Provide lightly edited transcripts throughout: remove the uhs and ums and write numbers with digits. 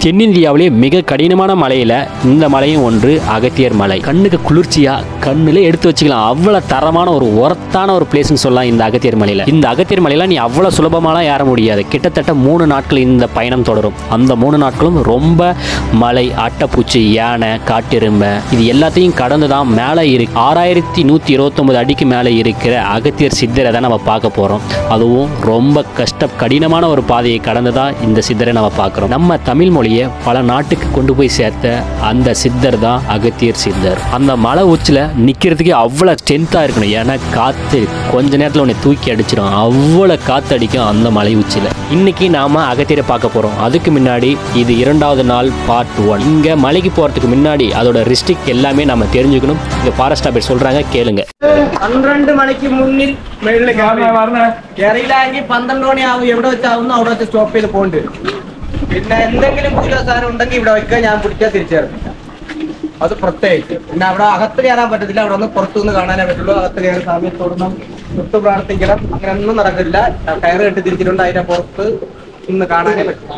தென்னிந்தியாவிலே மிக கடினமான மலையில் இந்த மலையும் ஒன்று அகத்தியர் மலை. கண்ணுக்கு குளிர்ச்சியாக கண்ணில் எடுத்து வச்சுக்கலாம். அவ்வளோ தரமான ஒரு ஒர்த்தான ஒரு பிளேஸ்ன்னு சொல்லலாம் இந்த அகத்தியர் மலையில். இந்த அகத்தியர் மலையில் நீ அவ்வளோ சுலபமாலாம் ஏற முடியாது. கிட்டத்தட்ட 3 நாட்கள் இந்த பயணம் தொடரும். அந்த 3 நாட்களும் ரொம்ப மலை, அட்டைப்பூச்சி, யானை, காட்டெருமை இது எல்லாத்தையும் கடந்து தான் மேலே இருக்கு 6129 அடிக்கு மேலே இருக்கிற அகத்தியர் சித்தரை தான் நம்ம பார்க்க போகிறோம். அதுவும் ரொம்ப கடினமான ஒரு பாதையை கடந்து தான் இந்த சித்தரை நம்ம பார்க்குறோம். நம்ம தமிழ் மொழியை பல நாட்டுக்கு கொண்டு போய் சேர்த்த அந்த சித்தர் தான் அகத்தியர் சித்தர். அந்த மலை உச்சியில் நிற்கிறதுக்கே அவ்வளோ ஸ்ட்ரென்த்தாக இருக்கணும். ஏன்னா காற்று கொஞ்ச நேரத்தில் உன்னை தூக்கி அடிச்சிடும். அவ்வளோ காற்று அடிக்கும் அந்த மலை உச்சியில். இன்னைக்கு நாம் அகத்தியரை பார்க்க போகிறோம். அதுக்கு முன்னாடி இது 2வது நாள் பார்ட் 1. இங்கே மலைக்கு போகிறதுக்கு முன்னாடி அதோட ரிஸ்ட்ரிக்ட் எல்லாமே நம்ம தெரிஞ்சுக்கணும். இங்கே ஃபாரஸ்ட் ஆஃபீஸர் சொல்கிறாங்க, കേളുங்க. 12 മണിക്ക് മുന്നിൽ കേരളാങ്കിൽ 12 മണിയാവും. എവിടെ വെച്ചാവുന്നു അവിടെ വെച്ച് സ്റ്റോപ്പ് ചെയ്ത് പോകേണ്ടി വരും. പിന്നെ എന്തെങ്കിലും പൂജ സാധനം ഉണ്ടെങ്കിൽ ഇവിടെ വെക്കുക. ഞാൻ പിടിച്ചാൽ തിരിച്ചേർന്നില്ല. അത് പ്രത്യേകിച്ച്. പിന്നെ അവിടെ അകത്ത് കയറാൻ പറ്റത്തില്ല. അവിടെ ഒന്ന് പുറത്തുനിന്ന് കാണാനേ പറ്റുള്ളൂ. അകത്ത് കയറി സമയത്തോടൊന്നും തൊട്ട് പ്രാർത്ഥിക്കണം, അങ്ങനെയൊന്നും നടക്കില്ല. കയറ് കെട്ടി തിരിച്ചിട്ടുണ്ട്. അതിന്റെ പുറത്ത് ഇന്ന് കാണാനേ പറ്റില്ല.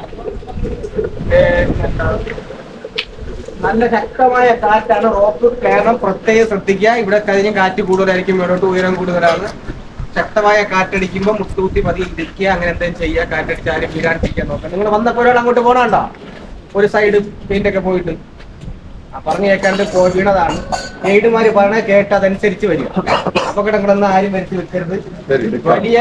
നല്ല ശക്തമായ കാറ്റാണ്. റോപ്പ് കയറണം, പ്രത്യേകം ശ്രദ്ധിക്കുക. ഇവിടെ കഴിഞ്ഞ് കാറ്റ് കൂടുതലായിരിക്കും. ഇവിടോട്ട് ഉയരം കൂടുതലാണ്. ശക്തമായ കാറ്റടിക്കുമ്പോൾ മുട്ടുകുത്തി പതിയെ ഇരിക്കുക. അങ്ങനെ എന്തെങ്കിലും ചെയ്യുക. കാറ്റടിച്ച് ആരും വീഴാണ്ടിരിക്കാൻ നോക്കാം. നിങ്ങൾ വന്നപ്പോൾ ഒരാൾ അങ്ങോട്ട് പോകണോ? ഒരു സൈഡ് പെയിന്റൊക്കെ പോയിട്ട് പറഞ്ഞു കേൾക്കാണ്ട് വീണതാണ്. ഗൈഡുമാര് പറഞ്ഞ കേട്ട് അതനുസരിച്ച് വരിക. അപകടങ്ങളൊന്നും ആരും വരുത്തി വെക്കരുത്. വലിയ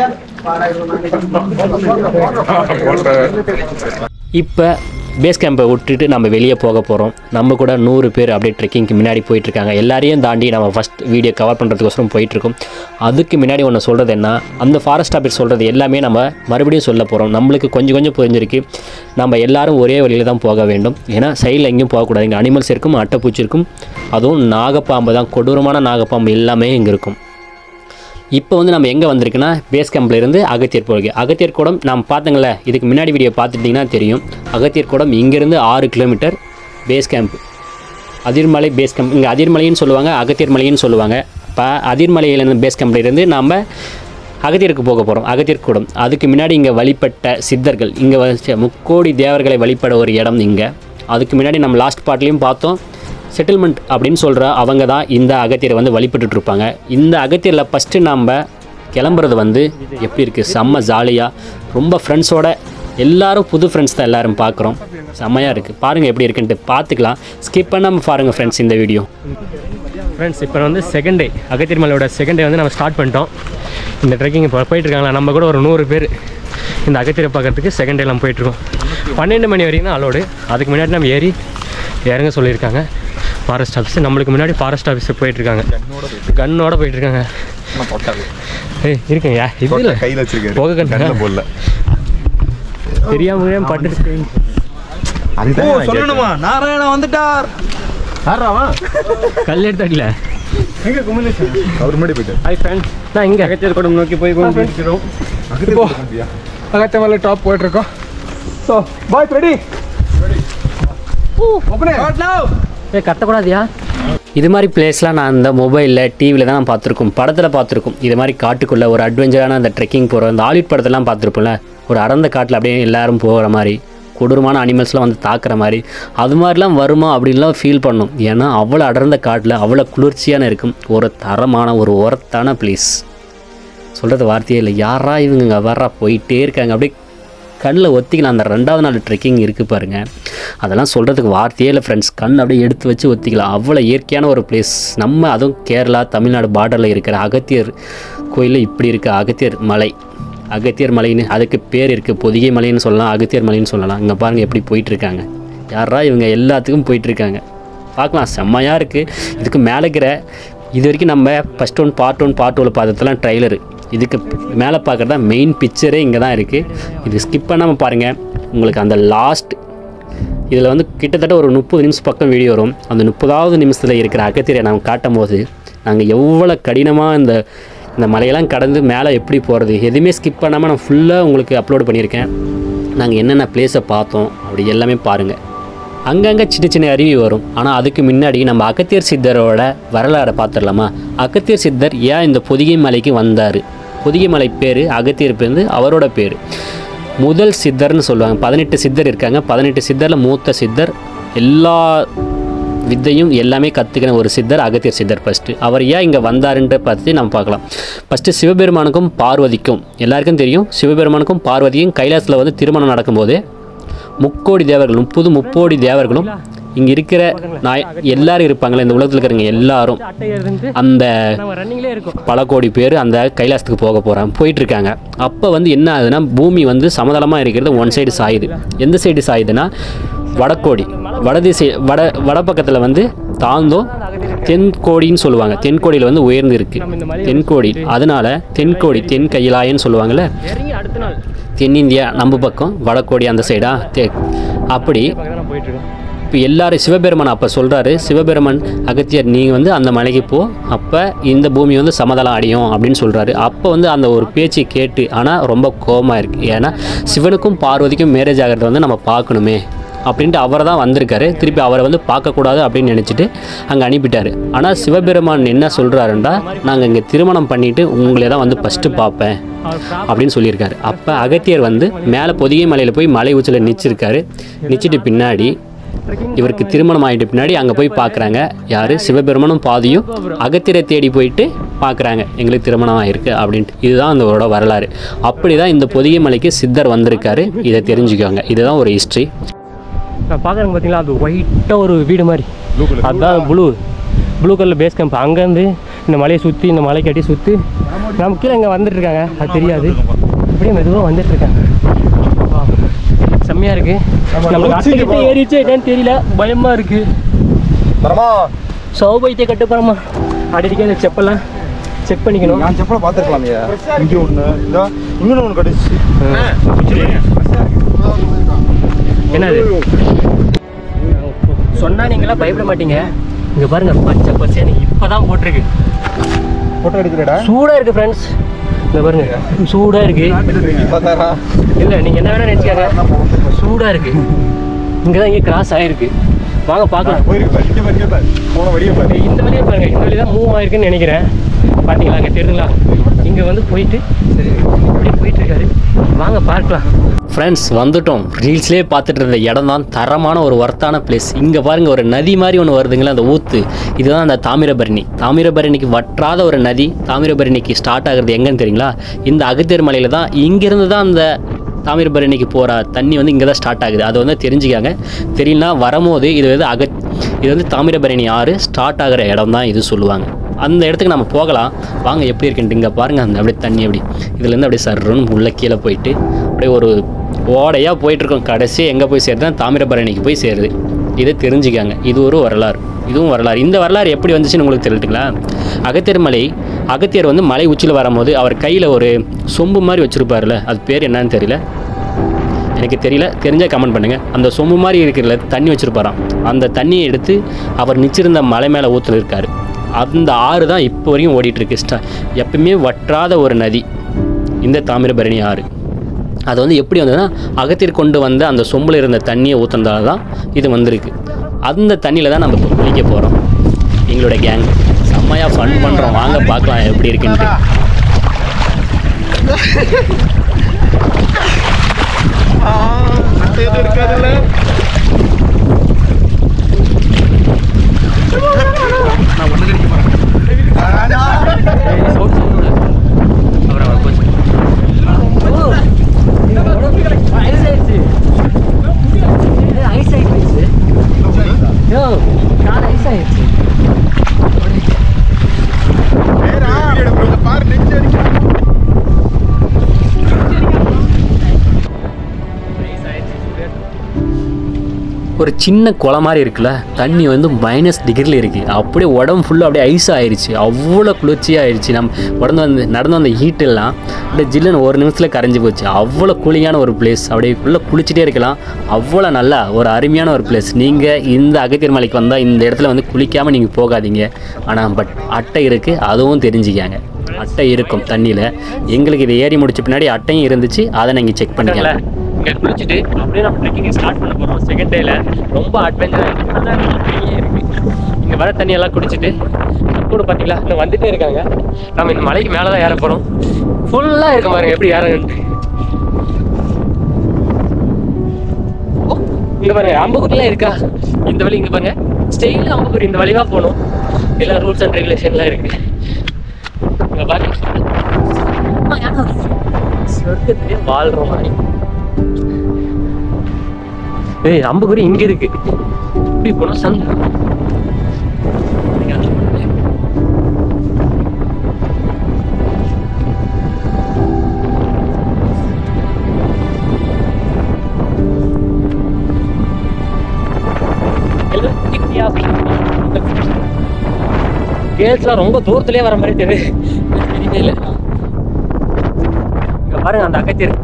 இப்போ பேஸ் கேம்பை விட்டுட்டு நம்ம வெளியே போக போகிறோம். நம்ம கூட 100 பேர் அப்படியே ட்ரெக்கிங்க்கு முன்னாடி போயிட்டுருக்காங்க. எல்லாரையும் தாண்டி நம்ம ஃபஸ்ட் வீடியோ கவர் பண்ணுறதுக்கோசரம் போயிட்டுருக்கோம். அதுக்கு முன்னாடி ஒன்று சொல்கிறது என்ன, அந்த ஃபாரஸ்ட் ஆஃபீஸர் சொல்கிறது எல்லாமே நம்ம மறுபடியும் சொல்ல போகிறோம். நம்மளுக்கு கொஞ்சம் புரிஞ்சிருக்கு. நம்ம எல்லாரும் ஒரே வழியில் தான் போக வேண்டும். ஏன்னா சைடில் எங்கேயும் போகக்கூடாது. இங்கே அனிமல்ஸ் இருக்கும், அட்டைப்பூச்சி இருக்கும், அதுவும் நாகப்பாம்பு தான், கொடூரமான நாகப்பாம்பு எல்லாமே இங்கே இருக்கும். இப்போ வந்து நம்ம எங்கே வந்திருக்குன்னா பேஸ் கேம்ப்லேருந்து அகத்தியர் போகிறோம். அகத்தியர் கூடம் நாம் பார்த்தங்கள, இதுக்கு முன்னாடி வீடியோ பார்த்துட்டிங்கன்னா தெரியும். அகத்தியர் கூடம் இங்கேருந்து 6 kilometre. Base camp Athirmalai base camp. இங்கே அதிர்மலைன்னு சொல்லுவாங்க, அகத்தியர் மலைன்னு சொல்லுவாங்க. இப்போ அதிர்மலையிலேருந்து பேஸ் கேம்ப்லேருந்து நாம் அகத்தியருக்கு போக போகிறோம். அகத்தியர் கூடம் அதுக்கு முன்னாடி இங்கே வழிபட்ட சித்தர்கள், இங்கே வச்ச 3 கோடி தேவர்களை வழிபட ஒரு இடம் இங்கே. அதுக்கு முன்னாடி நம்ம லாஸ்ட் பார்ட்லேயும் பார்த்தோம். செட்டில்மெண்ட் அப்படின்னு சொல்கிற அவங்க தான் இந்த அகத்தியரை வந்து வழிபட்டுருப்பாங்க. இந்த அகத்தியரில் ஃபஸ்ட்டு நம்ம கிளம்புறது வந்து எப்படி இருக்குது, செம்ம ஜாலியாக, ரொம்ப ஃப்ரெண்ட்ஸோட எல்லோரும் புது ஃப்ரெண்ட்ஸ் தான் எல்லோரும் பார்க்குறோம். செம்மையாக இருக்குது. பாருங்கள் எப்படி இருக்குன்ட்டு பார்த்துக்கலாம். ஸ்கிப் பண்ணாமல் பாருங்கள் ஃப்ரெண்ட்ஸ் இந்த வீடியோ. ஃப்ரெண்ட்ஸ் இப்போ வந்து செகண்ட் டே, அகத்தியர் மலையோட செகண்ட் டே வந்து நம்ம ஸ்டார்ட் பண்ணிட்டோம். இந்த ட்ரெக்கிங் இப்போ போயிட்டுருக்காங்களா, நம்ம கூட ஒரு 100 பேர் இந்த அகத்தியரை பார்க்குறதுக்கு செகண்ட் டே நம்ம போயிட்டுருக்கோம். 12 மணி வரைக்கும் தான் அலோடு. அதுக்கு முன்னாடி நம்ம இறங்க சொல்லியிருக்காங்க ஃபாரஸ்ட் ஆஃபீஸர். நம்மளுக்கு முன்னாடி ஃபாரஸ்ட் ஆஃபீஸர் போயிட்டுருக்காங்க, கன்னோட போயிட்டுருக்காங்க. இருக்குங்க இது இல்லை கையில் வச்சுருக்கேன், போக கண்ணு போடல தெரியாம பட்டு சொல்லணுமா. நாராயணா வந்துட்டார். கல் எடுத்தாட்டில எங்கே கும்பலேஷன் அவர் முன்னாடி போயிட்டு. ஹாய் ஃப்ரெண்ட்ஸ், நான் இங்கே அகத்தியர் கூடம் நோக்கி போய் கொண்டிருக்கிறோம். அகத்தியர் மலை டாப் போயிட்டுருக்கோம். So boys ready? கத்தக்கூடாதியா? இது மாதிரி பிளேஸ்லாம் நான் இந்த மொபைலில் டிவியில் தான் நான் பார்த்துருக்கோம், படத்தில் பார்த்துருக்கோம். இது மாதிரி காட்டுக்குள்ளே ஒரு அட்வென்ச்சரான அந்த ட்ரெக்கிங் போகிறோம். இந்த ஹாலிவுட் படத்தெல்லாம் பார்த்துருப்போம்ல, ஒரு அடர்ந்த காட்டில் அப்படியே எல்லோரும் போகிற மாதிரி, கொடூரமான அனிமல்ஸ்லாம் வந்து தாக்குற மாதிரி, அது மாதிரிலாம் வருமா அப்படின்லாம் ஃபீல் பண்ணும். ஏன்னா அவ்வளோ அடர்ந்த காட்டில் அவ்வளோ குளிர்ச்சியான இருக்கும். ஒரு தரமான ஒரு ஒர்த்தான பிளேஸ். சொல்கிறது வார்த்தையே இல்லை. யாரா இவங்க வர்றா போயிட்டே இருக்காங்க, அப்படியே கண்ணில் ஒத்திக்கலாம். அந்த 2வது நாள் ட்ரெக்கிங் இருக்குது பாருங்கள், அதெல்லாம் சொல்கிறதுக்கு வார்த்தையே இல்லை ஃப்ரெண்ட்ஸ். கண் அப்படியே எடுத்து வச்சு ஒத்திக்கலாம். அவ்வளோ இயற்கையான ஒரு பிளேஸ். நம்ம அதுவும் கேரளா தமிழ்நாடு பார்டரில் இருக்கிற அகத்தியர் கோயிலில் இப்படி இருக்குது அகத்தியர் மலை. அகத்தியர் மலைன்னு அதுக்கு பேர் இருக்குது. பொதிகை மலைன்னு சொல்லலாம், அகத்தியர் மலைன்னு சொல்லலாம். இங்கே பாருங்கள் எப்படி போயிட்டுருக்காங்க. யாரா இவங்க எல்லாத்துக்கும் போயிட்டுருக்காங்க. பார்க்கலாம், செம்மையாக இருக்குது. இதுக்கு மேலே இருக்கிற இது வரைக்கும் நம்ம ஃபஸ்ட் 1 பார்ட் 1 பார்ட் 2 பார்த்ததெல்லாம் ட்ரைலரு. இதுக்கு மேலே பார்க்குறதா மெயின் பிக்சரே இங்கே தான் இருக்குது. இது ஸ்கிப் பண்ணாமல் பாருங்கள். உங்களுக்கு அந்த லாஸ்ட் இதில் வந்து கிட்டத்தட்ட ஒரு 30 நிமிஷம் பக்கம் வீடியோ வரும். அந்த 30வது நிமிஷத்தில் இருக்கிற அகத்தியரை நாங்கள் காட்டும் போது நாங்கள் எவ்வளோ கடினமாக இந்த மலையெல்லாம் கடந்து மேலே எப்படி போகிறது எதுவுமே ஸ்கிப் பண்ணாமல் நான் ஃபுல்லாக உங்களுக்கு அப்லோட் பண்ணியிருக்கேன். நாங்கள் என்னென்ன பிளேஸை பார்த்தோம் அப்படி எல்லாமே பாருங்கள். அங்கங்கே சின்ன அருவி வரும். ஆனால் அதுக்கு முன்னாடி நம்ம அகத்தியர் சித்தரோட வரலாறை பார்த்துடலாமா? அகத்தியர் சித்தர் ஏன் இந்த பொதிகை மலைக்கு வந்தார்? பொதிகை மலை பேர், அகத்தியர் பேர் அவரோட பேர். முதல் சித்தர்னு சொல்லுவாங்க. 18 சித்தர் இருக்காங்க. 18 சித்தரில் மூத்த சித்தர், எல்லா வித்தையும் எல்லாமே கற்றுக்கின ஒரு சித்தர் அகத்தியர் சித்தர். ஃபஸ்ட்டு அவர் ஏன் இங்கே வந்தாருன்ற பற்றி நம்ம பார்க்கலாம். ஃபஸ்ட்டு சிவபெருமானுக்கும் பார்வதிக்கும் எல்லாருக்கும் தெரியும், சிவபெருமானுக்கும் பார்வதியும் கைலாசத்தில் வந்து திருமணம் நடக்கும்போது 30 தேவர்களும் 30 தேவர்களும் இங்கே இருக்கிற எல்லாரும் இருப்பாங்களே, இந்த உலகத்தில் இருக்கிறவங்க எல்லாரும் அந்த பல கோடி பேர் அந்த கைலாசத்துக்கு போயிட்டுருக்காங்க. அப்போ வந்து என்ன ஆகுதுன்னா, பூமி வந்து சமதளமாக இருக்கிறது ஒன் சைடு சாயுது. எந்த சைடு சாயுதுன்னா வடக்கோடி, வட பக்கத்தில் வந்து தாழ்ந்தோம் தென்கோடின்னு சொல்லுவாங்க. தென்கோடியில் வந்து உயர்ந்து இருக்குது தென்கோடி. அதனால தென்கோடி தென் கையிலாயன்னு சொல்லுவாங்கள்ல, தென்னிந்தியா நம்ம பக்கம், வடக்கோடி அந்த சைடா அப்படி. இப்போ எல்லாரும் சிவபெருமான் அப்போ சொல்கிறாரு, சிவபெருமான் அகத்தியர் நீங்கள் வந்து அந்த மலைக்கு போ, அப்போ இந்த பூமி வந்து சமதளம் அடையும் அப்படின்னு சொல்கிறாரு. அப்போ வந்து அந்த ஒரு பேச்சு கேட்டு, ஆனால் ரொம்ப கோபமாக இருக்குது. ஏன்னா சிவனுக்கும் பார்வதிக்கும் மேரேஜ் ஆகிறத வந்து நம்ம பார்க்கணுமே அப்படின்ட்டு அவர் தான் வந்திருக்காரு. திருப்பி அவரை வந்து பார்க்கக்கூடாது அப்படின்னு நினச்சிட்டு அங்கே அனுப்பிட்டார். ஆனால் சிவபெருமான் என்ன சொல்கிறாருன்றா, நாங்கள் இங்கே திருமணம் பண்ணிவிட்டு உங்களே தான் வந்து ஃபஸ்ட்டு பார்ப்பேன் அப்படின்னு சொல்லியிருக்காரு. அப்போ அகத்தியர் வந்து மேலே பொதிகை மலையில் போய் மலை உச்சியில் நிச்சிருக்காரு. நிச்சிட்டு பின்னாடி இவருக்கு திருமணம் ஆகிட்டு பின்னாடி அங்கே போய் பார்க்குறாங்க. யார்? சிவபெருமானும் பாதியும் அகத்தியரை தேடி போயிட்டு பார்க்குறாங்க, எங்களுக்கு திருமணம் ஆகிருக்கு அப்படின்ட்டு. இதுதான் அந்த வரலாறு. அப்படி தான் இந்த பொதிகை மலைக்கு சித்தர் வந்திருக்காரு. இதை தெரிஞ்சுக்கோங்க. இதுதான் ஒரு ஹிஸ்ட்ரி. நான் பார்க்குறேங்க பார்த்தீங்களா, அது ஒயிட்டாக ஒரு வீடு மாதிரி, அதுதான் ப்ளூ கலரில் பேஸ் கேம்ப். அங்கேருந்து இந்த மலையை சுற்றி, இந்த மலை கட்டி சுற்றி நம்ம கீழே இங்கே வந்துட்டுருக்காங்க. அது தெரியாது, அப்படியே மெதுவாக வந்துட்டுருக்காங்க. செம்மையாக இருக்குது. நம்மளுக்கு அட்டைக்கிட்ட ஏறிச்சு என்னன்னு தெரியல, பயமாக இருக்குது. சௌபயத்தை கட்டுப்பறமா அடிக்கடி அந்த செப்பெல்லாம் செக் பண்ணிக்கணும். நான் செப்பலை பார்த்துருக்கலாம். இங்கே ஒன்று, இங்கே ஒன்று கட்டிச்சு. என்னது சொன்னா நீங்களா பயப்பட மாட்டீங்க. இங்க பாருங்க, பச்சை பச்சைன்னு இப்பதான் போட்டிருக்கு. போட்டோ எடுக்கிறடா, சூடா இருக்கு ஃப்ரெண்ட்ஸ். இங்க பாருங்க, சூடா இருக்கு. இல்ல நீங்க என்ன வேணா நினைச்சுக்காங்க, சூடா இருக்கு. இங்கதான் இங்க கிராஸ் ஆயிருக்கு. வாங்க பார்க்கலாம். இந்த வழியே பாருங்க, இந்த வழி தான் மூவ் ஆயிருக்குன்னு நினைக்கிறேன். பாத்தீங்களா, அங்கே தெரியுங்களா? இங்க வந்து போயிட்டு அப்படியே போயிட்டு இருக்காரு. வாங்க பார்க்கலாம். ஃப்ரெண்ட்ஸ் வந்துட்டோம். ரீல்ஸ்லேயே பார்த்துட்டு இருந்த இடம் தான் தரமான ஒரு ஒர்த்தான பிளேஸ். இங்கே பாருங்கள், ஒரு நதி மாதிரி ஒன்று வருதுங்களா, அந்த ஊற்று. இதுதான் அந்த தாமிரபரணி. தாமிரபரணிக்கு வற்றாத ஒரு நதி. தாமிரபரணிக்கு ஸ்டார்ட் ஆகுறது எங்கன்னு தெரியுங்களா? இந்த அகத்தியர் மலையில் தான். இங்கேருந்து தான் அந்த தாமிரபரணிக்கு போகிற தண்ணி வந்து இங்கே தான் ஸ்டார்ட் ஆகுது. அதை வந்து தெரிஞ்சுக்காங்க. தெரியலனா வரும்போது இது வந்து தாமிரபரணி ஆறு ஸ்டார்ட் ஆகிற இடம் தான் இது சொல்லுவாங்க. அந்த இடத்துக்கு நம்ம போகலாம். வாங்க எப்படி இருக்குன்ட்டு. இங்கே பாருங்கள், அந்த அப்படியே தண்ணி அப்படி இதுலேருந்து அப்படியே சர்றன்னு உள்ளே கீழே போயிட்டு அப்படியே ஒரு ஓடையாக போயிட்டுருக்கோம். கடைசி எங்கே போய் சேருதுன்னா தாமிரபரணிக்கு போய் சேருது. இதை தெரிஞ்சுக்காங்க. இது ஒரு வரலாறு, இதுவும் வரலாறு. இந்த வரலாறு எப்படி வந்துச்சுன்னு உங்களுக்கு தெரிஞ்சுங்களா? அகத்தியர் வந்து மலை உச்சியில் வரும்போது அவர் கையில் ஒரு சொம்பு மாதிரி வச்சுருப்பார்ல, அது பேர் என்னன்னு தெரியல, எனக்கு தெரியல, தெரிஞ்சால் கமெண்ட் பண்ணுங்கள். அந்த சொம்பு மாதிரி இருக்கிற தண்ணி வச்சுருப்பாராம். அந்த தண்ணியை எடுத்து அவர் நிச்சிருந்த மலை மேலே ஊற்றுல இருக்கார். அந்த ஆறு தான் இப்போ வரைக்கும் ஓடிட்டுருக்கு. எப்பவுமே வற்றாத ஒரு நதி இந்த தாமிரபரணி ஆறு. அது வந்து எப்படி வந்ததுன்னா, அகத்தியர் கொண்டு வந்த அந்த சொம்பில் இருந்த தண்ணியை ஊற்றுனதால தான் இது வந்திருக்கு. அந்த தண்ணியில் தான் நம்ம இப்போ குளிக்க போகிறோம். எங்களோட கேங் செம்மையாக ஃபன் பண்ணுறோம். வாங்க பார்க்கலாம் எப்படி இருக்குன்ட்டு. ஒரு சின்ன குளம் மாதிரி இருக்குல்ல, தண்ணி வந்து -, டிகிரியில் இருக்குது. அப்படியே உடம்பு ஃபுல்லாக அப்படியே ஐஸ் ஆயிடுச்சு. அவ்வளோ குளிர்ச்சியாக ஆயிடுச்சு. நம்ம நடந்து வந்த ஹீட்டெல்லாம் அப்படியே ஜில்லுன்னு ஒரு நிமிஷத்தில் கரைஞ்சி போச்சு. அவ்வளோ கூலிங்கான ஒரு பிளேஸ். அப்படியே ஃபுல்லாக குளிச்சுட்டே இருக்கலாம். அவ்வளோ நல்லா ஒரு அருமையான ஒரு பிளேஸ். நீங்கள் இந்த அகத்தியர் மலைக்கு வந்தால் இந்த இடத்துல வந்து குளிக்காமல் நீங்கள் போகாதீங்க. ஆனால் அட்டை இருக்குது, அதுவும் தெரிஞ்சுக்காங்க. அட்டை இருக்கும் தண்ணியில். எங்களுக்கு இது ஏறி முடிச்ச பின்னாடி அட்டையும் இருந்துச்சு, அதை நீங்கள் செக் பண்ணிக்கலாம். இங்கே குளிச்சுட்டு அப்படியே நம்ம ட்ரெக்கிங் ஸ்டார்ட் பண்ண போகிறோம். செகண்ட் டேயில் ரொம்ப அட்வென்ச்சராக இருக்குது. இங்கே வர தண்ணியெல்லாம் குடிச்சிட்டு கூட பார்த்தீங்களா இன்னும் வந்துட்டே இருக்காங்க. நம்ம இந்த மலைக்கு மேலே தான் ஏற போகிறோம். ஃபுல்லாக இருக்க பாருங்க எப்படி ஏறன்ட்டு. இங்க பாருங்க அம்புக்குட்டிலாம் இருக்கா இந்த வழி. இங்க பாருங்க ஸ்டெயில அம்புக்குட்டி இந்த வழிவா போகணும். எல்லா ரூல்ஸ் அண்ட் ரெகுலேஷன்லாம் இருக்கு. இங்க பாருங்க சொர்க்கத்திலே வாழ்ற மாதிரி. ஏய் அம்புக்குறி இங்க இருக்கு. இப்படி போனா சந்தை. கேர்ள்ஸ்லாம் ரொம்ப தூரத்துலேயே வர மாதிரி தெரியவே இல்லை. இங்க பாருங்க அந்த அகத்தியர்.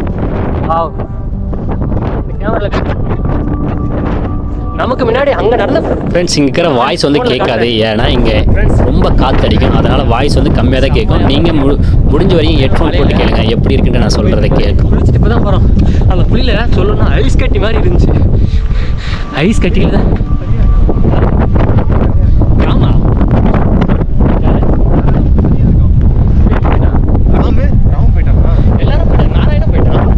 நமக்கு முன்னாடி அங்க நடந்த ஃப்ரெண்ட்ஸ் இங்கே இருக்கிற வாய்ஸ் வந்து கேட்காது. ஏன்னா இங்கே ரொம்ப காற்றடிக்கும். அதனால வாய்ஸ் வந்து கம்மியாக தான் கேட்கும். நீங்கள் முடிஞ்ச வரையும் ஹெட்ஃபோன் போட்டு கேளுங்க. எப்படி இருக்குன்னு நான் சொல்கிறத கேட்கும். குளிச்சுட்டு இப்போ தான் போகிறோம். அந்த புள்ளியில சொல்லணும்னா ஐஸ் கட்டி மாதிரி இருந்துச்சு. ஐஸ் கட்டியில் தான். ஆமா எல்லாரும் போயிட்டாங்க. நாராயணன் போயிட்டான்.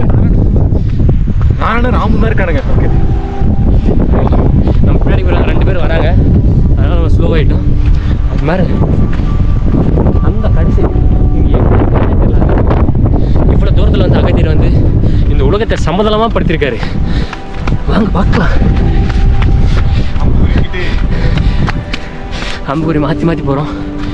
நானும் ராமும் தான் இருக்கானுங்க. ஓகே நம்ம பின்னாடி ஒரு 2 பேர் வராங்க. அதனால நம்ம ஸ்லோ ஆகிட்டோம். அது மாதிரி அந்த கடைசி இவ்வளோ தூரத்தில் வந்து அகத்தியர் வந்து இந்த உலகத்தை சம்மதளமாக படுத்திருக்காரு. வாங்க பார்க்கலாம். அம்புக்குறி மாற்றி மாற்றி போகிறோம்.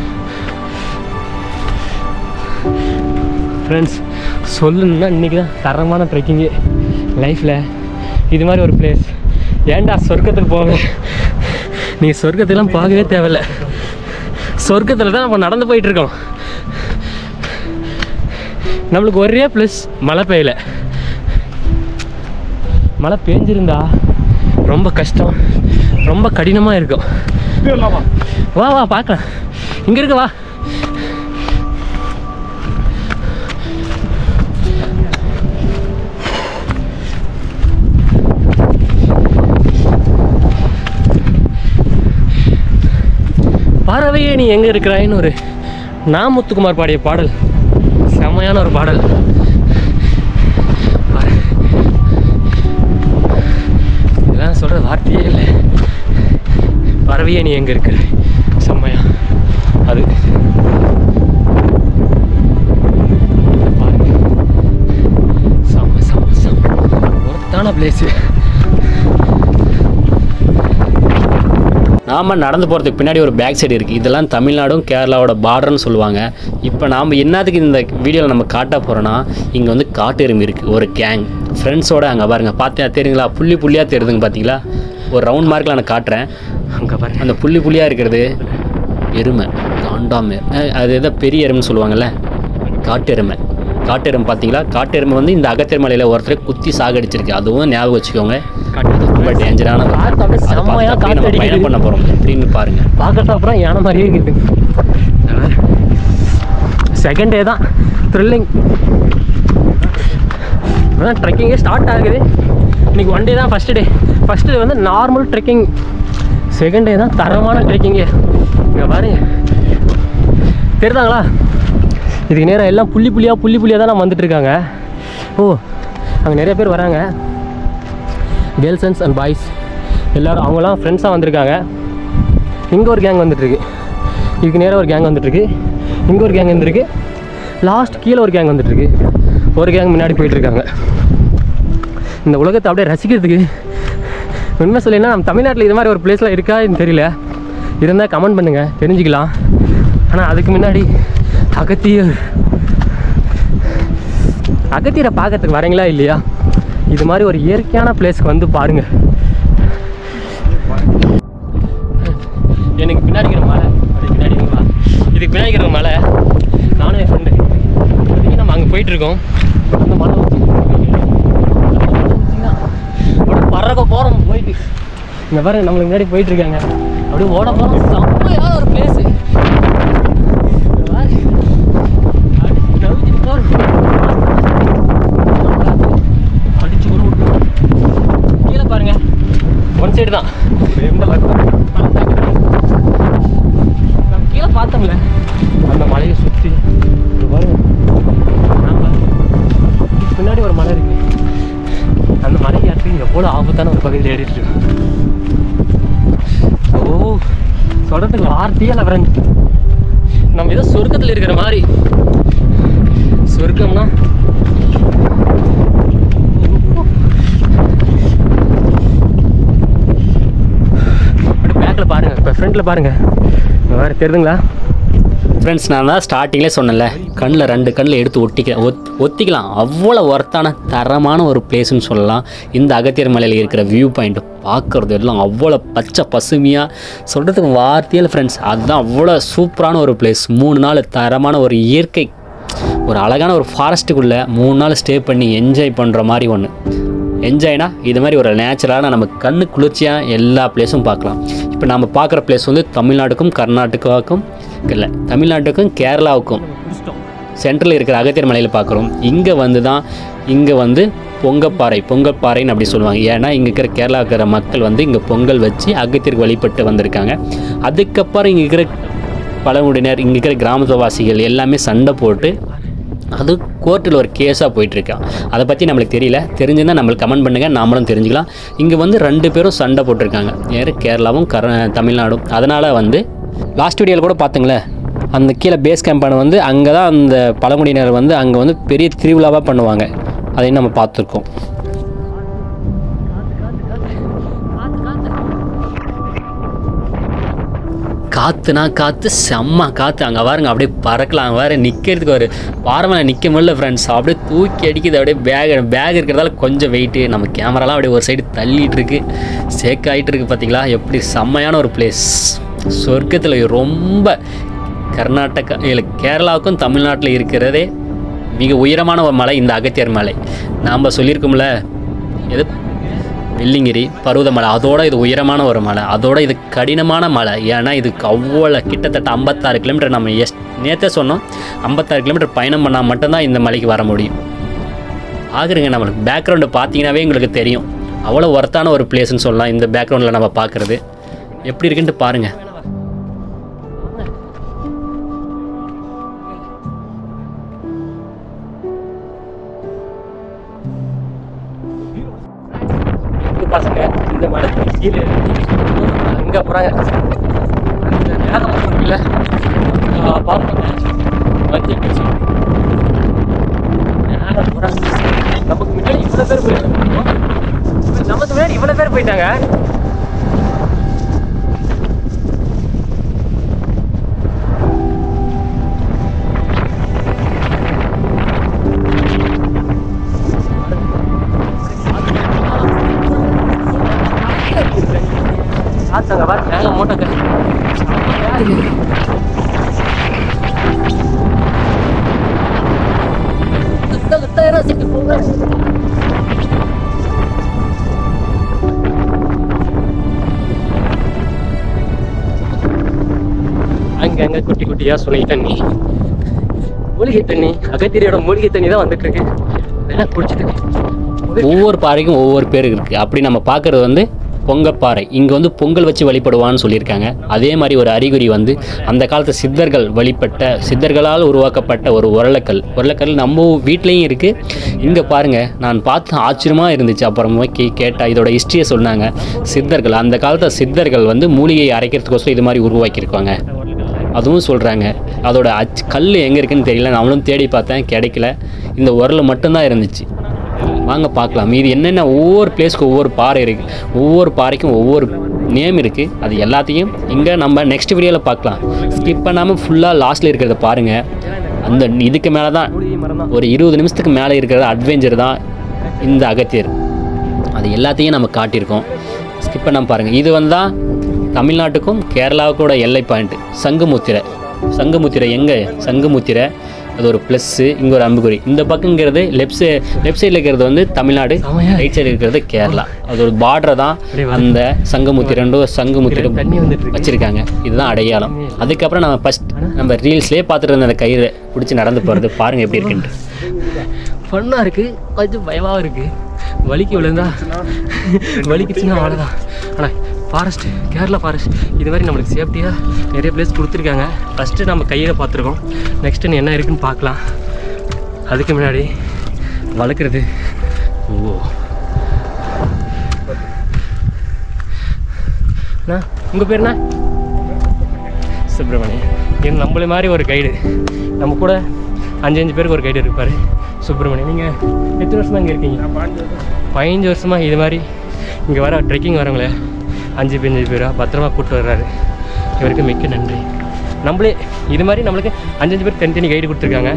ஃப்ரெண்ட்ஸ் சொல்லணுன்னா இன்றைக்கி தான் தரமான ட்ரெக்கிங்கு லைஃப்பில். இது மாதிரி ஒரு பிளேஸ் ஏன்டா சொர்க்கத்துக்கு போக. நீங்கள் சொர்க்கத்துக்கெல்லாம் பார்க்கவே தேவையில்ல. சொர்க்கத்தில் தான் நம்ம நடந்து போயிட்டுருக்கோம். நம்மளுக்கு ஒரே ப்ளஸ் மழை பெய்யலை. மழை பெஞ்சிருந்தா ரொம்ப கஷ்டம், ரொம்ப கடினமாக இருக்கும். வா வா பார்க்கலாம். இங்கே இருக்கு வா. பறவையே நீ எங்கே இருக்கிறாயின்னு ஒரு நான் முத்துக்குமார் பாடிய பாடல். செம்மையான ஒரு பாடல். இதெல்லாம் சொல்கிற வார்த்தையே இல்லை. பறவையே நீ எங்கே இருக்கிற செம்மையா அது. பாருங்க செம்ம செம்ம செம்ம ஒருத்தான பிளேஸு. நாம் நடந்து போகிறதுக்கு பின்னாடி ஒரு பேக் சைடு இருக்குது. இதெல்லாம் தமிழ்நாடும் கேரளாவோட பார்டர்னு சொல்லுவாங்க. இப்போ நாம் என்னத்துக்கு இந்த வீடியோவில் நம்ம காட்ட போகிறோன்னா, இங்கே வந்து காட்டு எருமை இருக்குது. ஒரு கேங் ஃப்ரெண்ட்ஸோடு அங்கே பாருங்கள். பார்த்தா தெரியுங்களா? புள்ளி புள்ளியாக தெரியுதுங்க பார்த்தீங்களா? ஒரு ரவுண்ட் மார்க்கில் நான் காட்டுறேன். அங்கே பாருங்க அந்த புள்ளி புள்ளியாக இருக்கிறது எருமை. காண்டாமை அது எதோ பெரிய எருமைன்னு சொல்லுவாங்கள்ல, காட்டு எருமை. காட்டு எருமை பார்த்தீங்களா? காட்டு எருமை வந்து இந்த அகத்தியர் மலையில் ஒருத்தர் குத்தி சாகடிச்சிருக்கு. அதுவும் ஞாபகம் வச்சுக்கோங்க. ரொம்ப டேஞ்சரான பயணம் பண்ண போகிறோம் அப்படின்னு பாருங்கள். பார்க்கறதுக்கு அப்புறம் யானை மாதிரியே இருக்குது. செகண்ட் டே தான் த்ரில்லிங். ட்ரெக்கிங்கே ஸ்டார்ட் ஆகுது. இன்றைக்கி 1 டே தான் ஃபஸ்ட்டு டே. ஃபஸ்ட்டு டே வந்து நார்மல் ட்ரெக்கிங். செகண்ட் டே தான் தரமான ட்ரெக்கிங்கு. இங்கே பாருங்க தெரியுதாங்களா? இதுக்கு நேரம் எல்லாம் புள்ளி புள்ளியாக தான் நம்ம வந்துட்டுருக்காங்க. ஓ அங்கே நிறைய பேர் வராங்க. கேர்ள்ஸ் அண்ட் பாய்ஸ் எல்லோரும் அவங்களாம் ஃப்ரெண்ட்ஸாக வந்திருக்காங்க. இங்கே ஒரு கேங் வந்துட்டுருக்கு. இதுக்கு நேராக ஒரு கேங் வந்துட்டுருக்கு. இங்கே ஒரு கேங் வந்துருக்கு. லாஸ்ட் கீழே ஒரு கேங் வந்துட்டுருக்கு. ஒரு கேங் முன்னாடி போயிட்டுருக்காங்க. இந்த உலகத்தை அப்படியே ரசிக்கிறதுக்கு உண்மை சொல்லினா நம்ம தமிழ்நாட்டில் இது மாதிரி ஒரு பிளேஸ்லாம் இருக்கான்னு தெரியல. இருந்தால் கமெண்ட் பண்ணுங்கள், தெரிஞ்சுக்கலாம். ஆனால் அதுக்கு முன்னாடி அகத்தியரை பார்க்கறதுக்கு வரீங்களா இல்லையா? இது மாதிரி ஒரு இயற்கையான பிளேஸ்க்கு வந்து பாருங்கள். எனக்கு பின்னாடி இருக்கிற மலை, அதுக்கு பின்னாடி இதுக்கு பின்னாடி இருக்கிற மலை நானும் என் ஃப்ரெண்டு இப்போதைக்கு நம்ம அங்கே போயிட்டுருக்கோம். அந்த மலை அப்படியே பறக்க போகிறோம் போயிட்டு. இங்கே பாருங்க நம்மளுக்கு முன்னாடி போயிட்டுருக்காங்க. அப்படியே ஓட போகிறோம். செம்மையான ஒரு பிளேஸு. அடிச்சு கீழே பாருங்க. ஒன் சைடு தான் கீழே பார்த்தோம்ல அந்த மலையை சுற்றி பாருங்க. பின்னாடி ஒரு மலை இருக்கு. அந்த மலைக்கு தமிழ்நாட்டுக்கு எவ்வளோ ஆபத்தான ஒரு பகுதியில் ஏறிட்டு இருக்கு. ஓ சொல்கிறதுக்கு வார்த்தையே இல்லை ஃப்ரெண்ட். நம்ம ஏதோ சொர்க்கத்தில் இருக்கிற மாதிரி. சொர்க்கம்னா அப்படி பேக்கில் பாருங்கள், இப்போ ஃப்ரண்ட்டில் பாருங்கள், வேறு தெரியுதுங்களா ஃப்ரெண்ட்ஸ்? நான் தான் ஸ்டார்டிங்லேயே சொன்னேன்ல, கண்ணில் 2 கண்ணில் எடுத்து ஒத்திக்கலாம். அவ்வளோ ஒர்த்தான தரமான ஒரு பிளேஸ்ன்னு சொல்லலாம். இந்த அகத்தியர் மலையில் இருக்கிற வியூ பாயிண்ட் பார்க்குறது எல்லாம் அவ்வளோ பச்சை பசுமையாக சொல்கிறதுக்கு வார்த்தையில் ஃப்ரெண்ட்ஸ். அதுதான் அவ்வளோ சூப்பரான ஒரு பிளேஸ். 3 நாள் தரமான ஒரு இயற்கை, ஒரு அழகான ஒரு ஃபாரஸ்ட்டுக்குள்ளே 3 நாள் ஸ்டே பண்ணி என்ஜாய் பண்ணுற மாதிரி ஒன்று. என்ஜாய்னா இது மாதிரி ஒரு நேச்சுரலான நம்ம கண்ணு குளிர்ச்சியாக எல்லா பிளேஸும் பார்க்கலாம். இப்போ நம்ம பார்க்குற பிளேஸ் வந்து தமிழ்நாட்டுக்கும் கர்நாடகாவுக்கும் இல்லை, தமிழ்நாட்டுக்கும் கேரளாவுக்கும் சென்ட்ரலில் இருக்கிற அகத்தியர் மலையில் பார்க்குறோம். இங்கே வந்து பொங்கப்பாறைன்னு அப்படி சொல்லுவாங்க. ஏன்னா இங்கே இருக்கிற கேரளா இருக்கிற மக்கள் வந்து இங்கே பொங்கல் வச்சு அகத்தியருக்கு வழிபட்டு வந்திருக்காங்க. அதுக்கப்புறம் இங்கே இருக்கிற பழங்குடியினர், இங்கே இருக்கிற கிராமவாசிகள் எல்லாமே சண்டை போட்டு அது கோர்ட்டில் ஒரு கேஸாக போயிட்டுருக்கான். அதை பற்றி நம்மளுக்கு தெரியல. தெரிஞ்சுருந்தால் நம்மளுக்கு கமெண்ட் பண்ணுங்கள், நாமளும் தெரிஞ்சுக்கலாம். இங்கே வந்து 2 பேரும் சண்டை போட்டிருக்காங்க, யார் கேரளாவும் தமிழ்நாடும். அதனால் வந்து லாஸ்ட் வீடியோவில் கூட பார்த்துங்களே, அந்த கீழே பேஸ் கேம்பான வந்து அங்கே தான் அந்த பழங்குடியினர் வந்து அங்கே வந்து பெரிய திருவிழாவாக பண்ணுவாங்க. அதையும் நம்ம பார்த்துருக்கோம். காற்றுனா காற்று, செம்ம காற்று. அங்கே பாருங்க அப்படியே பறக்கலாம். வேறு நிற்கிறதுக்கு ஒரு பாரமலை நிற்க முடியல ஃப்ரெண்ட்ஸ். அப்படியே தூக்கி அடிக்குது. அப்படியே பேக் இருக்கிறதால கொஞ்சம் வெயிட்டு, நம்ம கேமராலாம் அப்படியே ஒரு சைடு தள்ளிட்டு இருக்கு, சேக் ஆகிட்டு இருக்குது. பார்த்தீங்களா எப்படி செம்மையான ஒரு பிளேஸ். சொர்க்கத்தில் ரொம்ப கர்நாடகா இல்லை கேரளாவுக்கும் தமிழ்நாட்டில் இருக்கிறதே மிக உயரமான ஒரு மலை இந்த அகத்தியர் மலை. நாம் சொல்லியிருக்கோம்ல, எது வெள்ளிங்கிரி பருவதமலை, அதோட இது உயரமான ஒரு மலை, அதோட இது கடினமான மலை. ஏன்னா இதுக்கு அவ்வளோ கிட்டத்தட்ட 56 கிலோமீட்டர், நம்ம நேற்றே சொன்னோம் 56 கிலோமீட்டர் பயணம் பண்ணால் மட்டும்தான் இந்த மலைக்கு வர முடியும். ஆகுறங்க, நம்மளுக்கு பேக்ரவுண்டு பார்த்தீங்கன்னாவே எங்களுக்கு தெரியும் அவ்வளோ ஒர்த்தான ஒரு பிளேஸ்ன்னு சொல்லலாம். இந்த பேக்ரவுண்டில் நம்ம பார்க்குறது எப்படி இருக்குன்ட்டு பாருங்கள். பசங்க இந்த மரத்துக்கு கீழே அங்கே போகிறாங்க. அந்த நேரம் இருக்குல்ல பார்ப்போங்க, மத்திய பிடிச்சி நேரம் போகிறாங்க. நமக்கு முன்னாடி இவ்வளோ பேர் போயிட்டாங்க. நமக்கு முன்னாடி இவ்வளோ பேர் போயிட்டாங்க. காத்தாங்க பாரு, மேலே மூட்டை கட்டி அங்கங்க குட்டி குட்டியா சுனை தண்ணி, மூலிகை தண்ணி, அகத்திரியோட மூலிகை தண்ணி தான் வந்துட்டு இருக்கு. அதெல்லாம் குடிச்சிட்டு ஒவ்வொரு பாறைக்கும் ஒவ்வொரு பேர் இருக்குது. அப்படி நம்ம பார்க்குறது வந்து பொங்கப்பாறை. இங்கே வந்து பொங்கல் வச்சு வழிபடுவான்னு சொல்லியிருக்காங்க. அதே மாதிரி ஒரு அறிகுறி வந்து அந்த காலத்து சித்தர்களால் உருவாக்கப்பட்ட ஒரு உரலக்கல் நம்ம வீட்லேயும் இருக்குது. இங்கே பாருங்கள், நான் பார்த்து ஆச்சரியமாக இருந்துச்சு. அப்புறமா கேட்டால் இதோட ஹிஸ்ட்ரியை சொன்னாங்க. அந்த காலத்து சித்தர்கள் வந்து மூலிகையை அரைக்கிறதுக்கோசரம் இது மாதிரி உருவாக்கியிருக்காங்க அதுவும் சொல்கிறாங்க. அதோட கல் எங்கே இருக்குன்னு தெரியல, நம்மளும் தேடி பார்த்தேன், கிடைக்கல. இந்த உரல் மட்டும்தான் இருந்துச்சு. வாங்க பார்க்கலாம். இது என்னென்ன ஒவ்வொரு பிளேஸ்க்கு ஒவ்வொரு பாறை இருக்குது, ஒவ்வொரு பாறைக்கும் ஒவ்வொரு நேம் இருக்குது. அது எல்லாத்தையும் இங்கே நம்ம நெக்ஸ்ட் வீடியோவில் பார்க்கலாம். ஸ்கிப் பண்ணாமல் ஃபுல்லாக லாஸ்ட்டில் இருக்கிறத பாருங்கள். அந்த இதுக்கு மேலே தான் ஒரு 20 நிமிஷத்துக்கு மேலே இருக்கிற அட்வென்ச்சர் தான் இந்த அகத்தியர். அது எல்லாத்தையும் நம்ம காட்டியிருக்கோம். ஸ்கிப் பண்ணாமல் பாருங்கள். இது வந்தால் தமிழ்நாட்டுக்கும் கேரளாவுக்கூட எல்லை பாயிண்ட்டு சங்குமுத்திரை எங்கே சங்குமுத்திரை, அது ஒரு ப்ளஸ்ஸு. இங்கே ஒரு அம்புக்குறி. இந்த பக்கங்கிறது லெஃப்ட் சைடில் இருக்கிறது வந்து தமிழ்நாடு, ரைட் சைடு இருக்கிறது கேரளா. அது ஒரு பார்டரை தான் அந்த சங்குமுத்திரை வச்சுருக்காங்க. இதுதான் அடையாளம். அதுக்கப்புறம் நம்ம ரீல்ஸ்லேயே பார்த்துட்டு இருந்த அந்த கயிறை பிடிச்சி நடந்து போகிறது பாருங்கள் எப்படி இருக்குன்ட்டு. ஃபன்னாக இருக்குது, கொஞ்சம் பயமாக இருக்குது. வலிக்குச்சுன்னா அவ்வளோதான். ஆனால் ஃபாரஸ்ட், கேரளா ஃபாரஸ்ட் இது மாதிரி நம்மளுக்கு சேஃப்டியாக நிறைய பிளேஸ் கொடுத்துருக்காங்க. ஃபஸ்ட்டு நம்ம கையில் பார்த்துருக்கோம். நெக்ஸ்ட்டு என்ன இருக்குதுன்னு பார்க்கலாம். அதுக்கு முன்னாடி வளர்க்குறது உங்கள் பேருண்ணா? சுப்பிரமணியன். எங்க நம்மள மாதிரி ஒரு கைடு, நம்ம கூட 5 பேருக்கு ஒரு கைடு இருப்பார் சுப்பிரமணியன். நீங்கள் எத்தனை வருஷமாக இங்கே இருக்கீங்க? 15 வருஷமாக இது மாதிரி இங்கே வர ட்ரெக்கிங் வரவங்களே 5 பேராக பத்திரமா கூப்பிட்டு வர்றாரு. இவருக்கு மிக்க நன்றி. நம்மளே இது மாதிரி நம்மளுக்கு 5 பேர் தனித்தனி கைடு கொடுத்துருக்காங்க.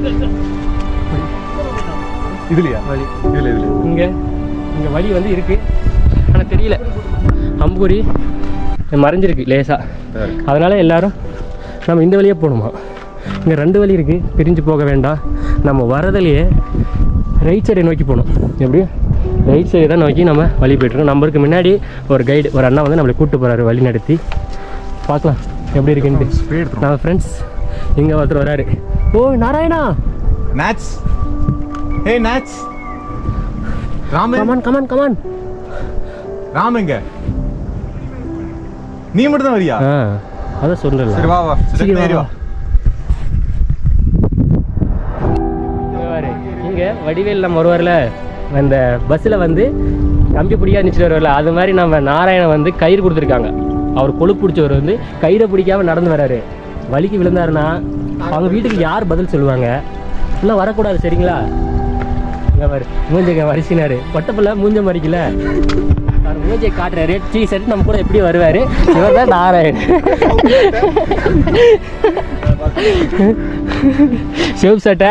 இதுலையா? வழி இதுல இங்கே வழி வந்து இருக்குது, ஆனால் தெரியல. அம்புரி மறைஞ்சிருக்கு லேசாக, அதனால் எல்லோரும் நம்ம இந்த வழியே போகணுமா. இங்கே 2 வழி இருக்குது, பிரிஞ்சு போக வேண்டாம். நம்ம வரதுலையே ரைட் சைடை நோக்கி போகணும். எப்படியும் ரைட் சைடு தான் நோக்கி நம்ம வழி போய்ட்டுருக்கோம். நம்மளுக்கு முன்னாடி ஒரு கைடு, ஒரு அண்ணா வந்து நம்மளை கூப்பிட்டு போகிறாரு வழி நடத்தி. பார்க்கலாம் எப்படி இருக்குன்ட்டு. நம்ம ஃப்ரெண்ட்ஸ் இங்கே ஒருத்தர் வராரு. ஓ நாராயணா, நாட்ஸ். ஹே நாட்ஸ். Raman, come on come on come on. ராமங்க, நீ மட்டும் தான் வரியா? அதான் சொல்கிறேன். சரி வா வா, சரி வா. இங்கே வடிவேல் நம்ம வருவார்ல, அந்த பஸ்ஸில் வந்து கம்பி பிடிக்காத நினச்சிட்டு வருவார்ல, அது மாதிரி நம்ம நாராயணன் வந்து கயிறு கொடுத்துருக்காங்க. அவர் கொழுப்பு பிடிச்சவர் வந்து கயிறை பிடிக்காமல் நடந்து வர்றாரு. வலிக்கு விழுந்தாருன்னா அவங்க வீட்டுக்கு யார் பதில் சொல்லுவாங்க? இல்லை வரக்கூடாது சரிங்களா? இங்கே வரு மூஞ்சங்க வரிசினாரு, பொட்டப்பில்ல மூஞ்ச மறிக்கல, அவர் மூஞ்சை காட்டுறாரு. டீ ஷர்ட் நம்ம கூட எப்படி வருவார்? இவர் தான் நாராயண். ஷேவ் சட்டை.